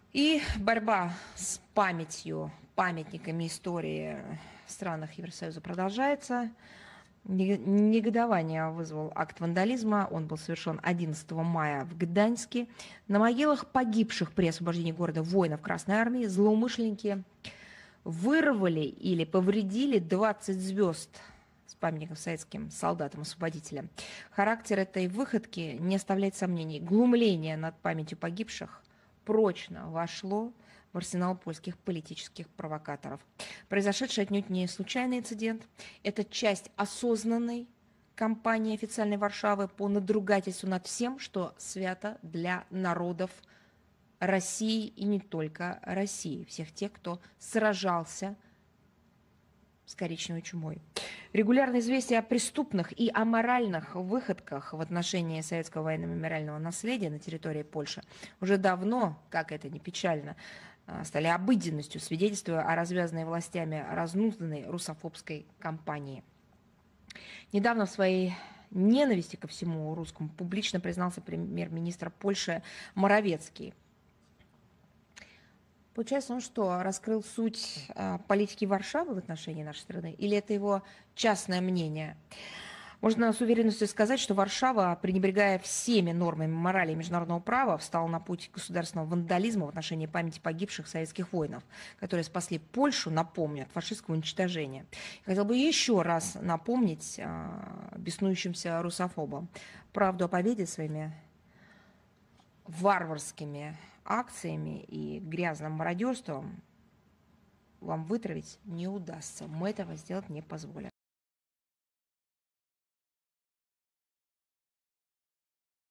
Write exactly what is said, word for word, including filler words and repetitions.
И борьба с памятью, памятниками истории в странах Евросоюза продолжается. Негодование вызвал акт вандализма. Он был совершен одиннадцатого мая в Гданьске. На могилах погибших при освобождении города воинов Красной Армии злоумышленники вырвали или повредили двадцать звезд с памятником советским солдатам-освободителям. Характер этой выходки не оставляет сомнений. Глумление над памятью погибших прочно вошло в арсенал польских политических провокаторов. Произошедший отнюдь не случайный инцидент. Это часть осознанной кампании официальной Варшавы по надругательству над всем, что свято для народов России и не только России. Всех тех, кто сражался с коричневой чумой. Регулярные известия о преступных и аморальных выходках в отношении советского военно-мемориального наследия на территории Польши уже давно, как это не печально, стали обыденностью, свидетельствуя о развязанной властями разнузданной русофобской кампании. Недавно в своей ненависти ко всему русскому публично признался премьер-министр Польши Моровецкий. Получается, он что, раскрыл суть а, политики Варшавы в отношении нашей страны? Или это его частное мнение? Можно с уверенностью сказать, что Варшава, пренебрегая всеми нормами морали и международного права, встала на путь государственного вандализма в отношении памяти погибших советских воинов, которые спасли Польшу, напомню, от фашистского уничтожения. Я хотел бы еще раз напомнить а, беснующимся русофобам правду о победе своими варварскими акциями и грязным мародерством вам вытравить не удастся. Мы этого сделать не позволим.